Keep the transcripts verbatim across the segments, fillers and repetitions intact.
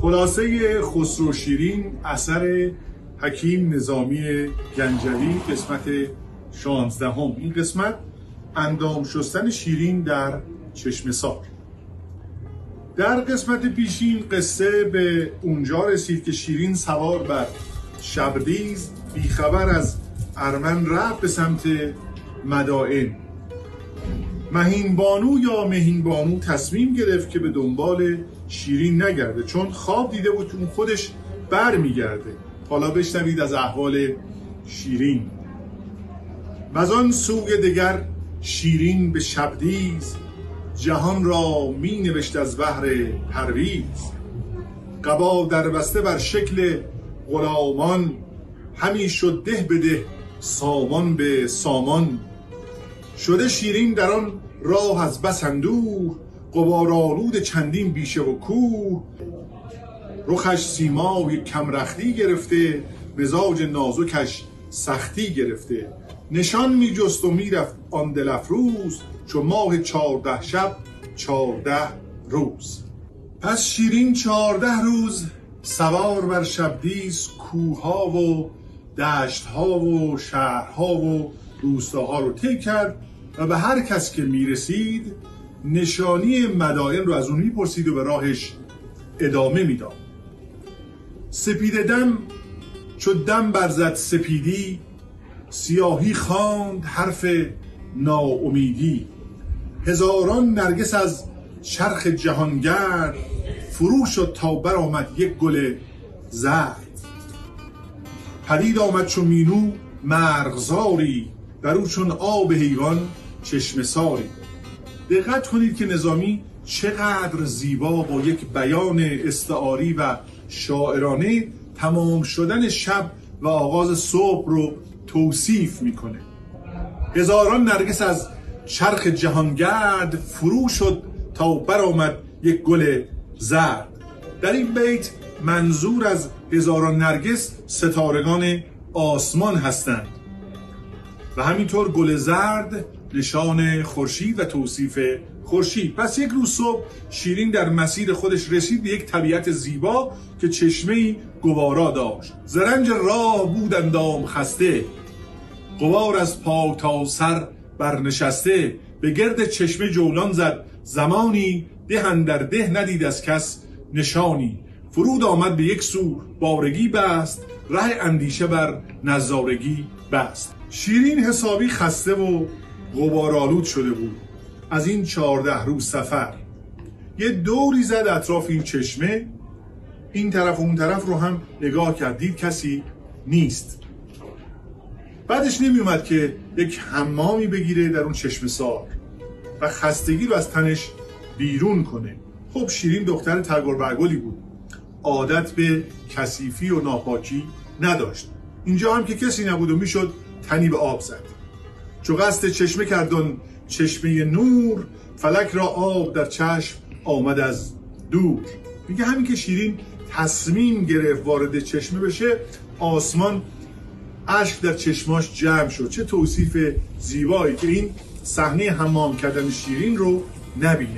خلاصه خسرو شیرین اثر حکیم نظامی گنجوی قسمت شانزدهم. این قسمت اندام شستن شیرین در چشمه‌سار. در قسمت پیشین قصه به اونجا رسید که شیرین سوار بر شبدیز بیخبر از ارمن رفت به سمت مدائن. مهین بانو یا مهین بانو تصمیم گرفت که به دنبال شیرین نگرده، چون خواب دیده بود که اون خودش بر میگرده. حالا بشنوید از احوال شیرین. وزان سوی دگر شیرین به شبدیز، جهان را می نوشت از بهر پرویز. قبا در بسته بر شکل غلامان، همی شد ده به ده سامان به سامان. شده شیرین در آن راه از بس اندوه، غبارآلود چندین بیشه و کوه. رخش سیمای کم رختی گرفته، مزاج نازکش سختی گرفته. نشان می جست و می رفت آن دل افروز، چو ماه چارده شب چارده روز. پس شیرین چارده روز سوار بر شبدیز کوهها و دشتها و شهرها و روستاها رو طی کرد و به هر کس که می رسید نشانی مدائن رو از اون می پرسید و به راهش ادامه می داد. سپید دم چو دم برزد سپیدی، سیاهی خواند حرف ناامیدی. هزاران نرگس از چرخ جهانگرد، فرو شد تا بر آمد یک گل زرد. پدید آمد چو مینو مرغزاری، در او چون آب حیوان چشمه ساری. دقت کنید که نظامی چقدر زیبا با یک بیان استعاری و شاعرانه تمام شدن شب و آغاز صبح رو توصیف میکنه. هزاران نرگس از چرخ جهانگرد، فرو شد تا برآمد یک گل زرد. در این بیت منظور از هزاران نرگس ستارگان آسمان هستند و همینطور گل زرد نشان خورشید و توصیف خورشید. پس یک روز صبح شیرین در مسیر خودش رسید به یک طبیعت زیبا که چشمه‌ای گوارا داشت. زرنج راه بود اندام خسته، غبار از پا تا سر برنشسته. به گرد چشمه جولان زد زمانی، ده اندر ده ندید از کس نشانی. فرود آمد به یک سو بارگی بست، ره اندیشه بر نظارگی بست. شیرین حسابی خسته و غبارآلود شده بود از این چهارده روز سفر. یه دوری زد اطراف این چشمه، این طرف و اون طرف رو هم نگاه کرد، دید کسی نیست. بعدش نمی اومد که یک حمامی بگیره در اون چشمه سار و خستگی رو از تنش بیرون کنه. خب شیرین دختر تگرگ برگلی بود، عادت به کثیفی و ناپاکی نداشت. اینجا هم که کسی نبود و میشد تنی به آب زد. چو قصد چشمه کردن چشمه نور، فلک را آب در چشم آمد از دور. میگه همین که شیرین تصمیم گرفت وارد چشمه بشه، آسمان اشک در چشماش جمع شد. چه توصیف زیبایی که این صحنه حمام کردن شیرین رو نبینه.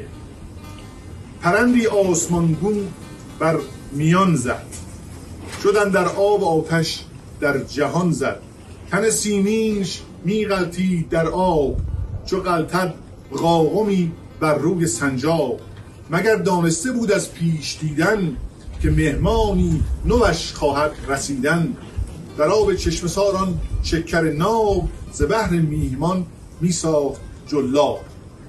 پرندی آسمانگون بر میان زد، شدن در آب آتش در جهان زد. تن سیمینش می غلطید در آب، چو غلطد قاقمی بر روی سنجاب. مگر دانسته بود از پیش دیدن، که مهمانی نوش خواهد رسیدن. در آب چشمه ساران شکر ناب، ز بهر میهمان می ساخت جلاب.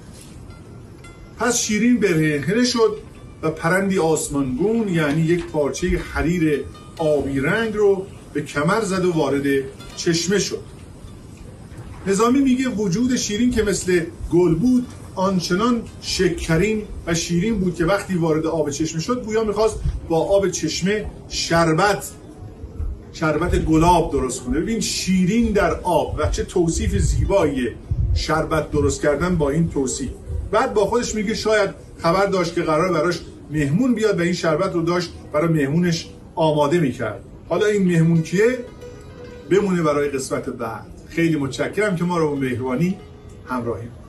پس شیرین برهنه شد و پرندی آسمانگون، یعنی یک پارچه حریر آبی رنگ رو به کمر زد و وارد چشمه شد. نظامی میگه وجود شیرین که مثل گل بود، آنچنان شکرین و شیرین بود که وقتی وارد آب چشمه شد گویا میخواست با آب چشمه شربت شربت گلاب درست کنه. ببین شیرین در آب و چه توصیف زیباییه، شربت درست کردن با این توصیف. بعد با خودش میگه شاید خبر داشت که قرار براش مهمون بیاد و این شربت رو داشت برای مهمونش آماده میکرد. حالا این مهمون کیه؟ بمونه برای قسمت بعد. خیلی متشکرم که ما رو با مهربانی همراهی